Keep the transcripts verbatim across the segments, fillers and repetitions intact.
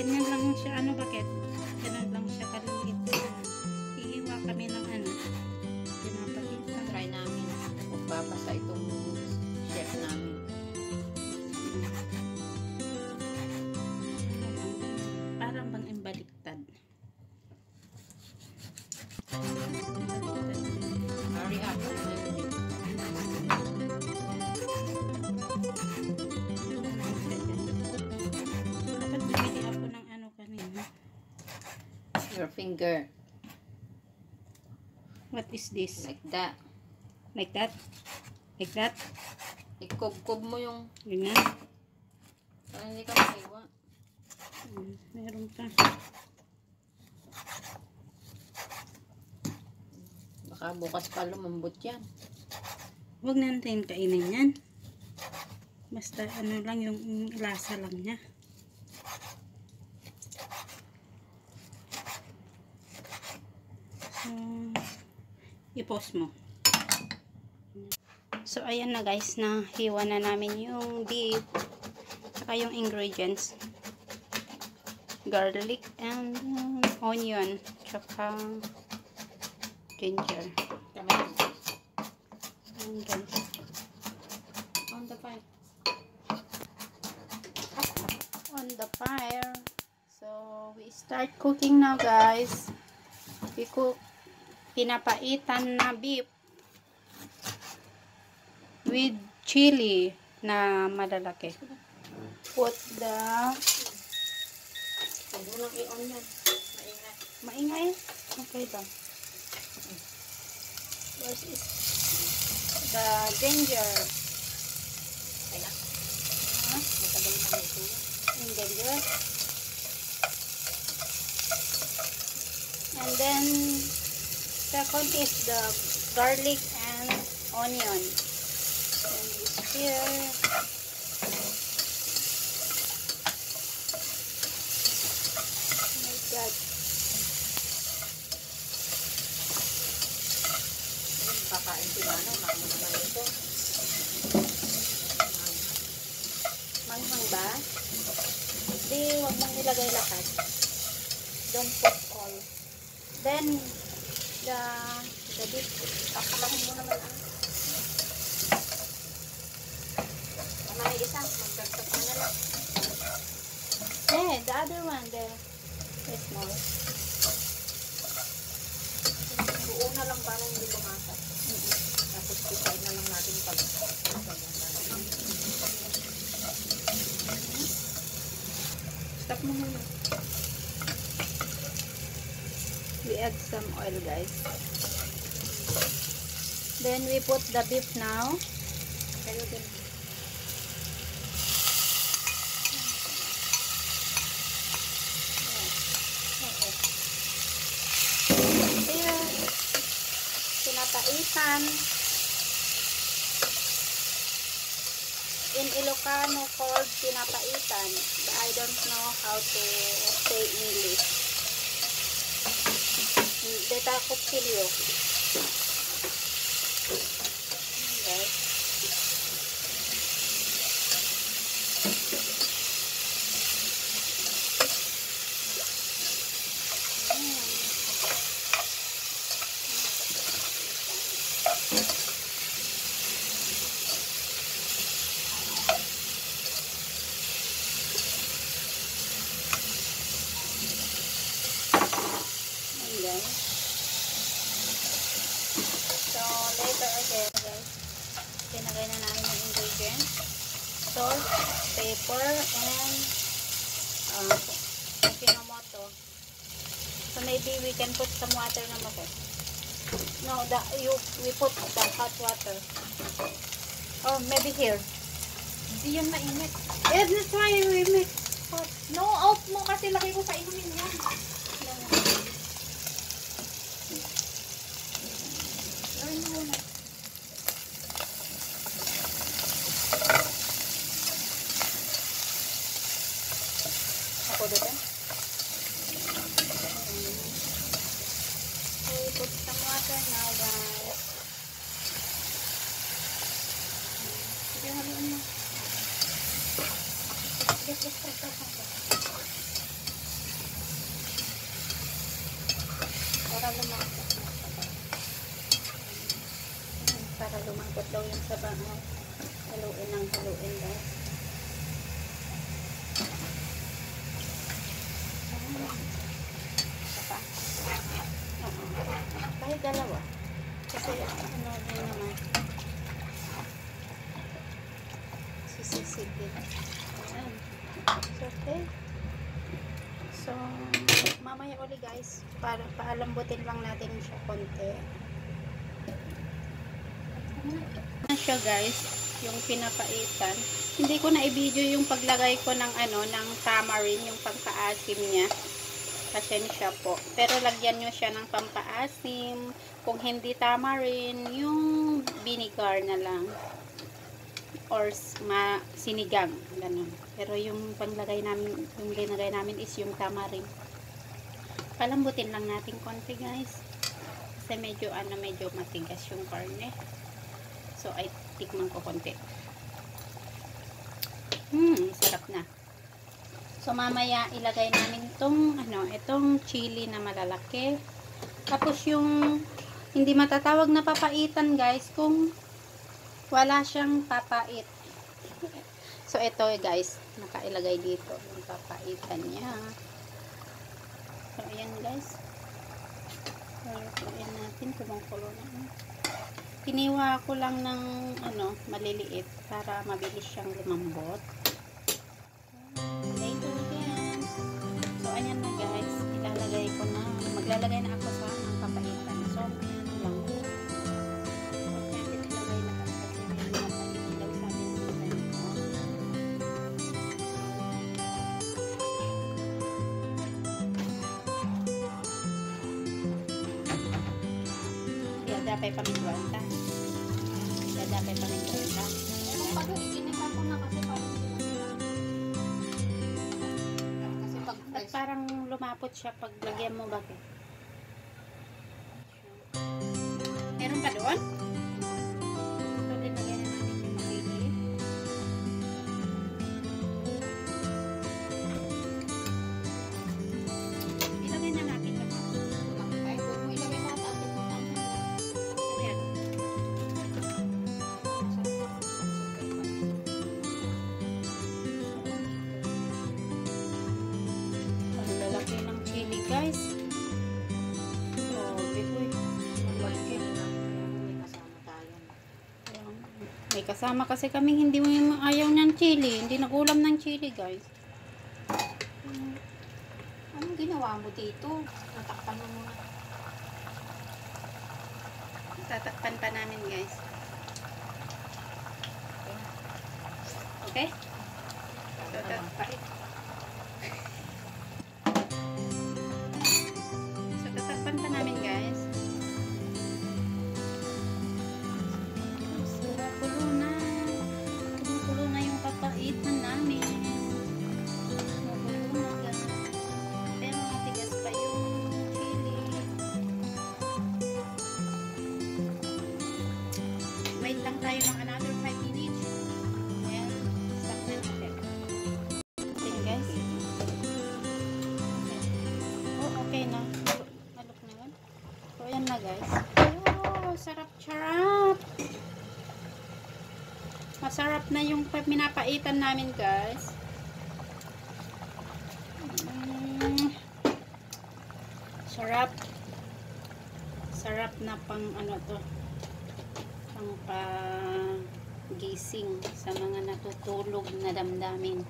Ganyan lang siya, ano bakit? Ganyan lang siya kaliit. Iiwa kami ng ano. Pinapakita. Try namin. Magbabasa itong chef namin. Parang bang imbaliktad. Hurry up. Dapat bumili ako ng ano kanina. Your finger. What is this? Like that. Like that? Like that? Ikub-kub mo yung... Ganyan. Para hindi ka maiwa. Hmm, meron pa. Baka bukas pa lumambot yan. Huwag natin kainin yan. Basta ano lang yung lasa lang niya. So, i-pause mo. So, ayan na guys, na hiwa na namin yung beef. Saka yung ingredients. Garlic and um, onion. Saka ginger. Kamay. Ayan guys. On the fire. On the fire. So, we start cooking now guys. We cook pinapaitan na beef with chili na malalaki. Put the Huwag mo nang i-on yan. Maingay. maingay. Okay ba? First is the ginger. Okay na. Huh? Matagal na ito. And ginger. And then second is the garlic and onion. And it's here. Oh my God. Kakain si Mano. Mano naman ito. Manghang ba? Di, huwag mong ilagay lahat. Don't put all. Then, the, the beef. Pakalahin mo naman ah. Kamay isa. Magdagdag mo na lang. Eh, the other one, the, the small. Buo na lang parang hindi lumasap. Tapos decide na lang natin pag Stop mo muna. We add some oil, guys. Then we put the beef now. kayo din. Here, pinapaitan. In Ilocano called pinapaitan, but I don't know how to say English. Beta kutsilyo. Yes. Ayan. So, later again, guys, pinagay na namin yung ingredients. Salt, pepper, and uh, Ajinomoto. So, maybe we can put some water na mo. No, the, you, we put the hot water. Or maybe here. Hindi yan mainit. Yes, that's why we make hot. No, out mo kasi laki ko sa inumin yan. Gawin mo muna. Ako doon. So, we put some water now, guys. Sige, haluan mo. Get, get, get, get, get. Para lumakot na sabaw. Para lumangkot daw yung sabaw. Haluin ng haluin guys. Saka. Oo. Kahit dalawa. Kasi ano din naman. Sisisig din. Ayan. So, okay. So, mamaya uli guys. Para paalambutin lang natin siya konti. Na siya guys, yung pinapaitan. Hindi ko na i-video yung paglagay ko ng ano, ng tamarind, yung pampaasim niya. Pasensya po. Pero lagyan nyo siya ng pampaasim. Kung hindi tamarind, yung vinegar na lang. Or ma sinigang. Ganun. Pero yung panglagay namin, yung linagay namin is yung tamarind. Palambutin lang natin konti guys. Kasi medyo ano, medyo matigas yung karne. So, ay tikman ko konti. Hmm, sarap na. So, mamaya ilagay namin itong, ano, itong chili na malalaki. Tapos yung, hindi matatawag na papaitan guys, kung wala siyang papait. So, ito guys, nakailagay dito yung papaitan niya. So, ayan guys. Ayan natin, kumukulo na. Piniwa ko lang ng ano, maliliit para mabilis siyang lumambot. Later again. So, ayan na guys. Ilalagay ko na. Maglalagay na ako sa ng papaitan. So, ayan lang. So, natin ilagay na kasi may mapait daw sa amin ng ganito. Dadapay pamituan ta. Dadapay pamituan ta. Pero pag inipan ko na kasi parang kasi pag At fresh. parang lumapot siya pag lagyan mo bakit? Meron pa doon? So, linagyan na namin yung chili. Ilagay na natin ito. Ay, kung mo ilagay lahat at ito ang Ayan. Ang lalaki ng chili guys. Oh, bigoy. may kasama tayo. Ayan. May kasama kasi kami hindi mo yung ayaw ng chili. Hindi nagulam ng chili guys. Anong ginawa mo dito? Natakpan mo muna. Tatakpan pa namin guys. Okay? So, tatakpan. So, tatakpan pa namin guys. So, kulo na. Kulo na yung papaitan namin. Kulo na guys. Pero matigas pa yung chili. Wait lang tayo ng another five minutes. Ayan. Stop na natin. Okay guys. Okay. Oh, okay na. Malok na yun. So, ayan na guys. Oh, sarap-sarap. Masarap na yung pinapaitan namin guys. Mm. Sarap. Sarap na pang ano to. Pang pagising sa mga natutulog na damdamin.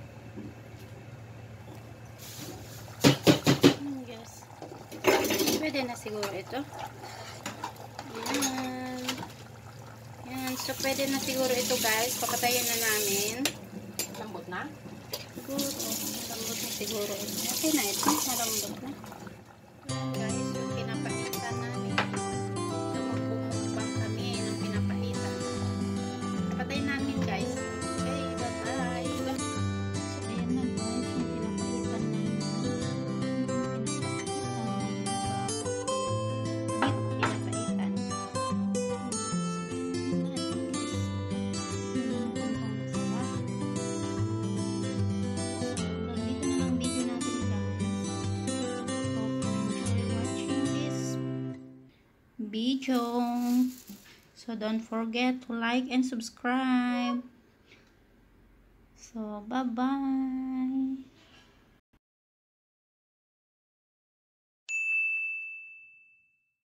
Mm, yes. Pwede na siguro ito. Ayan. Ayan. So, pwede na siguro ito guys. Papatayin na namin. Lambot na? Siguro. Malambot na siguro ito. Okay na ito. Malambot na. Ayan guys. Yung pinapaitan namin. So, magpumukbang kami ng pinapaitan. Papatayin namin guys. Okay. Bye-bye. So, ayan na guys. Yung pinapaitan namin. Pinapaitan. Dito na lang video natin guys. Hope you enjoy watching. video. So don't forget to like and subscribe. So bye bye.